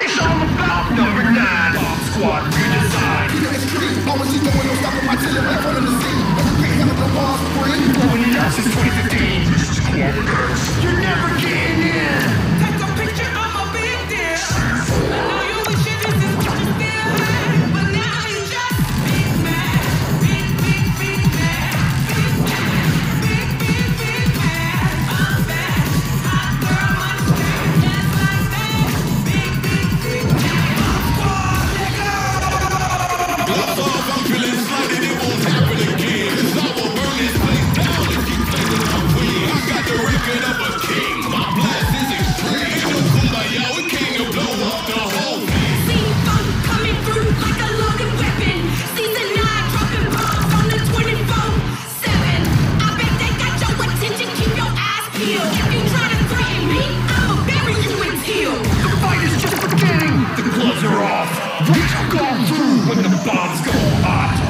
It's all about number 9. Bomb Squad redesign. Extreme, always see no one no stopping my till I'm front of the scene. But we can't handle the walls free. Blowing it out since 2015. This is Cloverdex. You're never getting in. Take a picture of a big deal. I know you wish this is what you still had, but now you just big mad. Big mad. Big mad. I'm bad. Hot girl, my strength just like that. Big mad. Squad, nigga. Gloves off, I'm feeling slighted, it won't happen again. 'Cause I will burn this place down if you thinking I'm queen. I got the record of a king, my blast is extreme. Ain't no kumbaya, we came to blow up the whole thing. See funk coming through like a loaded weapon. Season 9 dropping bombs on the 24/7. I bet they got your attention, keep your eyes peeled. If you try to threaten me, I'ma bury you in teal. The fight is just beginning. The gloves are off. We shall go through when the bombs go hot.